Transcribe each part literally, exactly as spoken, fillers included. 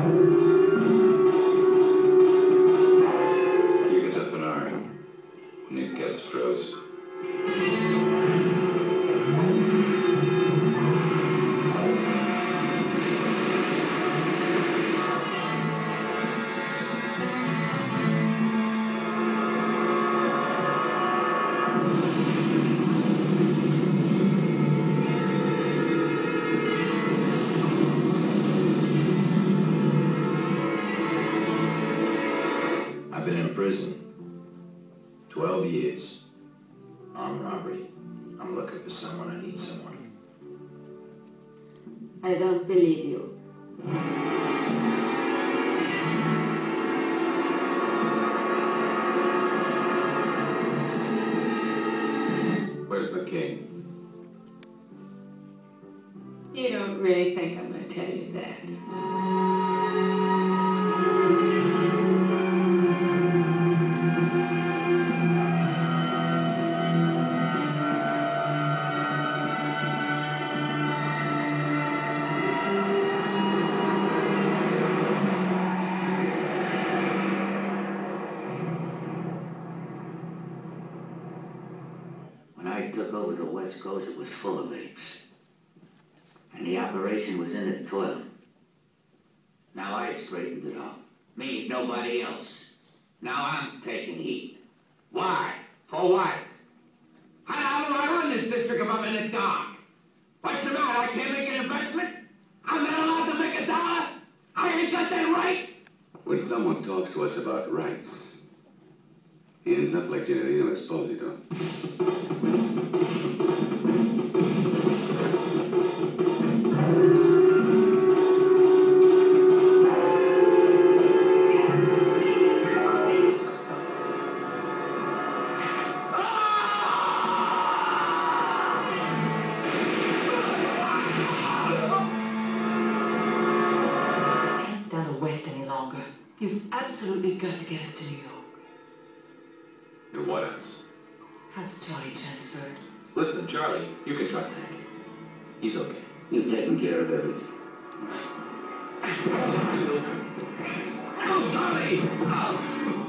You get up an arm. Nick gets froze. I've been in prison. Twelve years. Armed robbery. I'm looking for someone. I need someone. I don't believe you. Where's McCain? You don't really think I'm going to tell you that. When I took over the West Coast, it was full of lakes. And the operation was in the toilet. Now I straightened it out. Me, nobody else. Now I'm taking heat. Why? For what? How do I run this district if I'm in the dark? What's the matter? I can't make an investment? I'm not allowed to make a dollar? I ain't got that right? When someone talks to us about rights, he ends up like Generino Esposito. Can't stand the West any longer. You've absolutely got to get us to New York. And what else? Have Charlie transferred. Listen, Charlie, you can trust Hank. He's okay. You've taken care of everything. Oh, Charlie! Oh!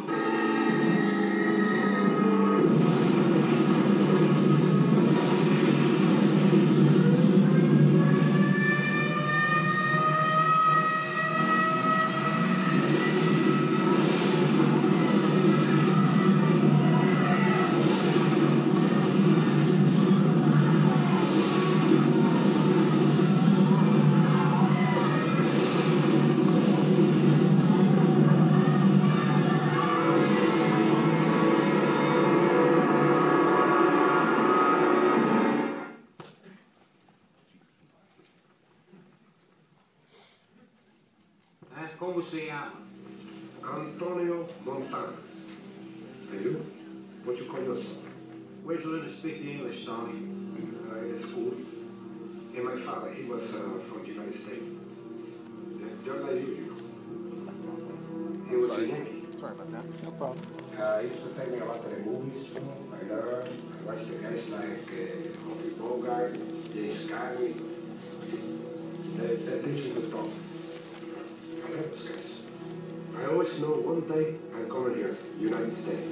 Como se llama? Antonio Montana. And you? What you call yourself? Where'd you learn to speak the English, Tony? Uh, in school. And my father, he was uh, from the United States. Yeah, just like you, you know. He was Sorry. a Yankee. Sorry about that. No problem. Uh, he used to take me a lot to the movies. I learned. I watched the guys like uh, Humphrey Bogart, James Cagney. They, they teach me to talk. I love those guys. I always know one day I'm coming here, United States.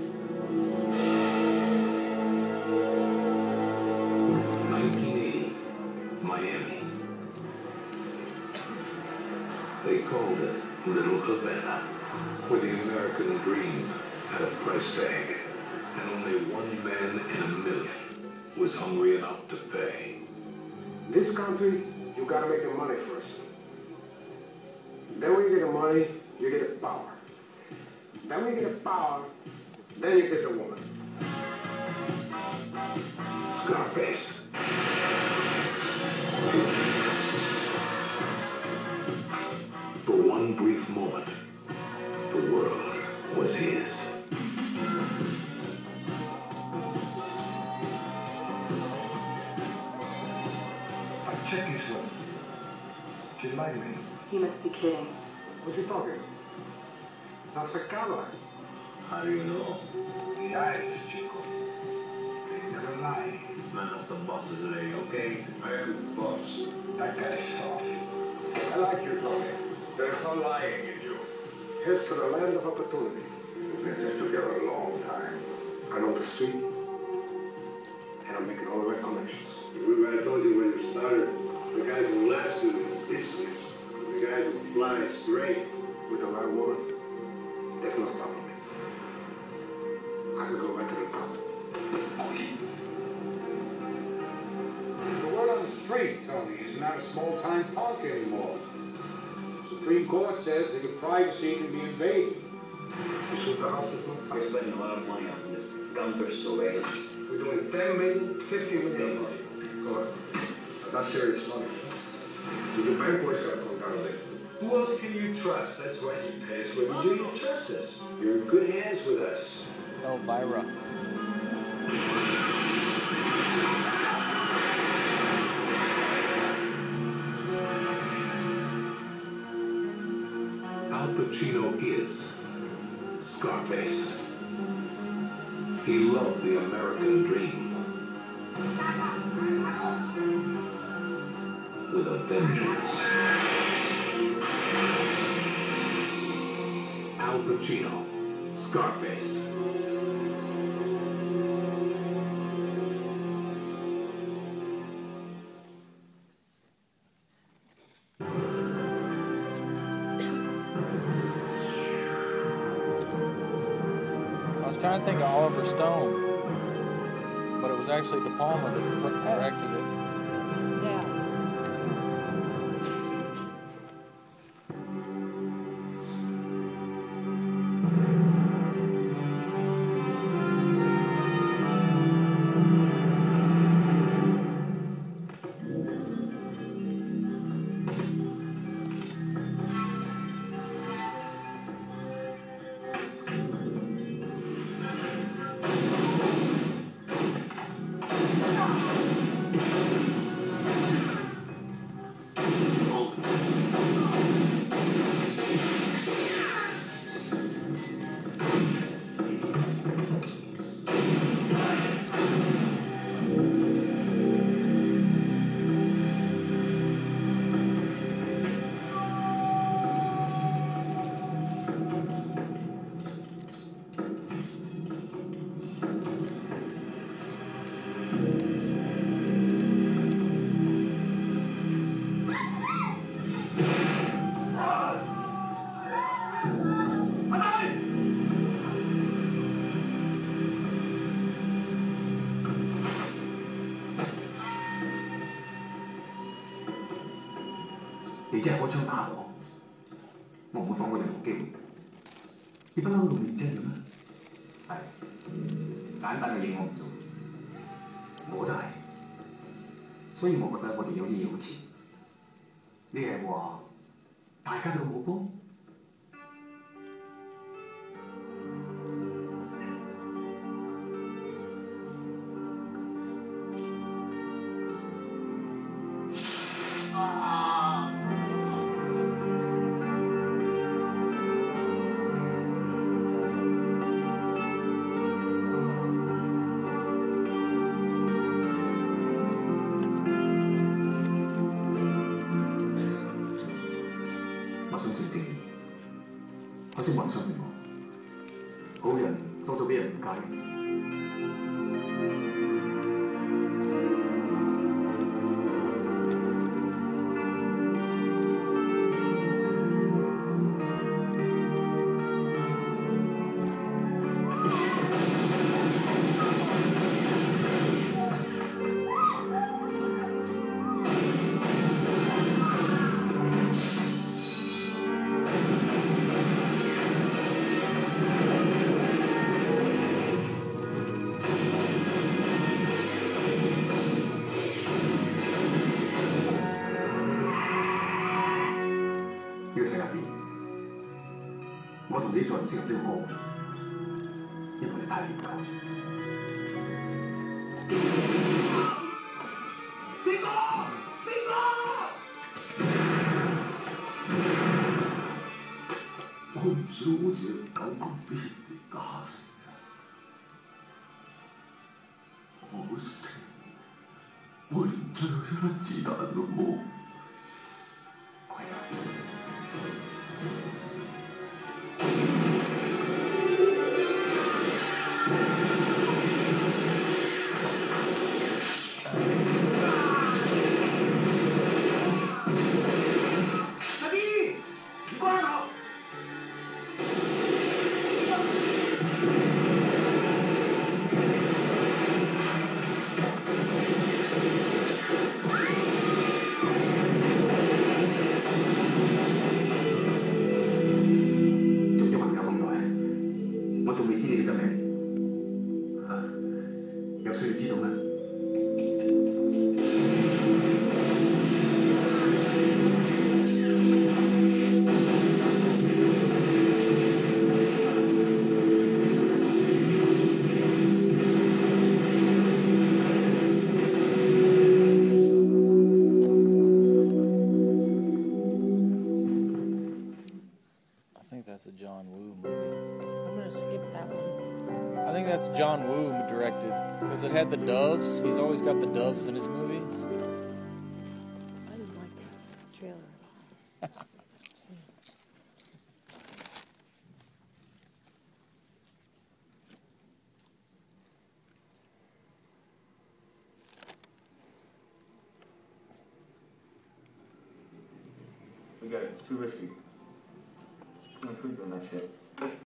nineteen eighty, Miami. They called it Little Havana, where the American dream had a price tag, and only one man in a million was hungry enough to pay. This country, you gotta make the money first. Then when you get the money, you get the power. Then when you get the power, then you get the woman. Scarface. For one brief moment, the world was his. I check his one. She like me. You must be kidding. What you talking? That's a camera. How do you know? The eyes, Chico. They never lie. Man, that's the boss's lady, okay? I am the boss. That guy's soft. I like you, Tony. There's no lying in you. Here's to the land of opportunity. We've been since together a long time. I know the street, and I'm making all the right connections. Remember I told you when you started, the guys who last do this business, the guys who fly straight. With the right woman, there's no stopping me. I could go right to the top. The word on the street, Tony, is not a small-time punk anymore. Supreme Court says that your privacy can be invaded. You shoot the house this month? We're spending a lot of money on this gunter surveillance. We're doing ten million, fifteen million money. Go on. But that's serious money. The bank boys gotta come down there. Who else can you trust? That's why you pay us when you do. You trust us. You're in good hands with us. Elvira. Al Pacino is Scarface. He loved the American dream with a vengeance. Al Pacino, Scarface. I was trying to think of Oliver Stone, but it was actually De Palma that directed it. Yeah. 你真係開槍打我，我唔會放過任何機會。你不嬲咁認真嘅咩？係，簡單嘅嘢我唔做，我都係。所以我覺得我哋有啲嘢好似。你係話大家都冇幫？我先還相信我，好人多咗俾人誤解。呢個世界邊，我同你再唔適合呢個歌，因為你太廉價。邊個？邊個？我唔想好似狗咁俾人哋打死啊！我死，我連最後一粒子彈都冇。係啊！ that's a John Woo movie. I'm gonna skip that one. I think that's John Woo directed because it had the doves. He's always got the doves in his movies. I didn't like that trailer at all. We got it. It's too risky. I'm not doing that shit.